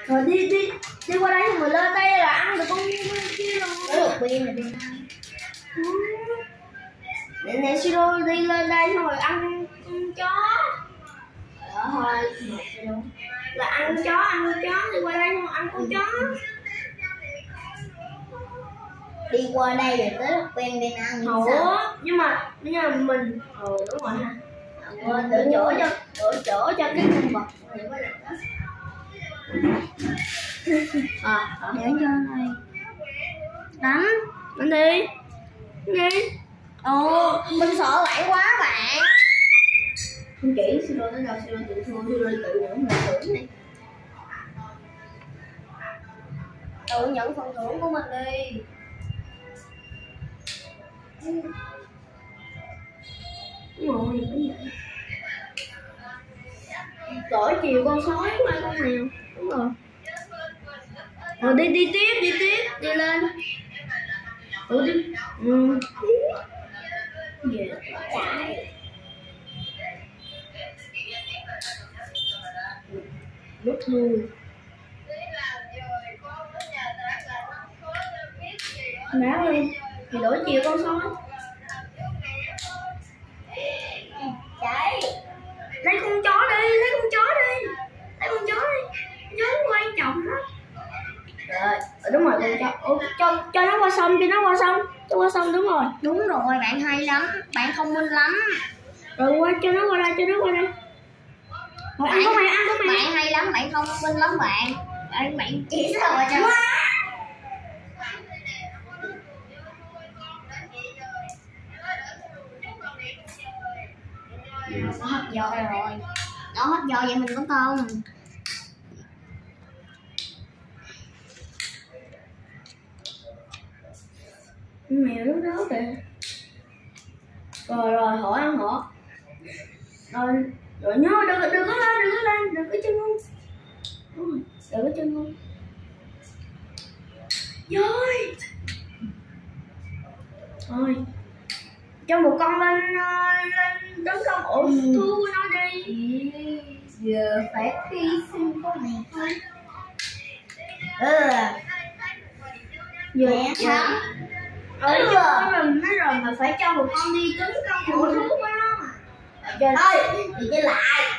Rồi đi qua đây xong rồi lên đây là ăn được con kia luôn. Có lục viên là đi ăn. Nè Siro đi lên đây xong rồi ăn con chó. Đó thôi, là ăn chó đi qua đây xong ăn con chó. Đi qua đây rồi tới lúc quen bên ăn. Ủa, nhưng mà mình đúng rồi ha. Đỡ chỗ cho cái con vật này mới được đó. Để cho này Đánh đi. Ồ, mình sợ lại quá bạn. Không chỉ Siro tới đâu Siro tự thua, Siro tự nhận phần thưởng đi. Tự nhận phần thưởng của mình đi. Đúng rồi, cũng vậy. Đổi chiều con sói qua con mèo. Đúng rồi. Rồi đi tiếp, đi lên. Đi. Về lại. Rút lui. Má ơi, thì đổi chiều con sói. Chạy. Lấy con chó đi. Con chó quan trọng đó. Rồi, đúng rồi con chó. Cho nó qua sông, cho qua sông đúng rồi. Đúng rồi, bạn hay lắm, bạn thông minh lắm. Rồi cho nó qua đây. Rồi ăn con mày. Bạn hay lắm, bạn thông minh lắm bạn. Bạn chỉ rồi cho. Nó hết giò rồi. Nó hết giò vậy mình có tôm. Mèo nước đó kìa. Rồi họ ăn họ. Rồi nhớ đừng có lên, đừng có chân ngu. Đúng rồi, đừng có chân ngu. Rồi. Cho một con lên tấn công ổ thú của nó đi. Giờ phải hy sinh con này thôi. Giờ thắng. Nói rồi mà phải cho một con đi tấn công ổ thú của nó mà. Thôi, đi chơi lại.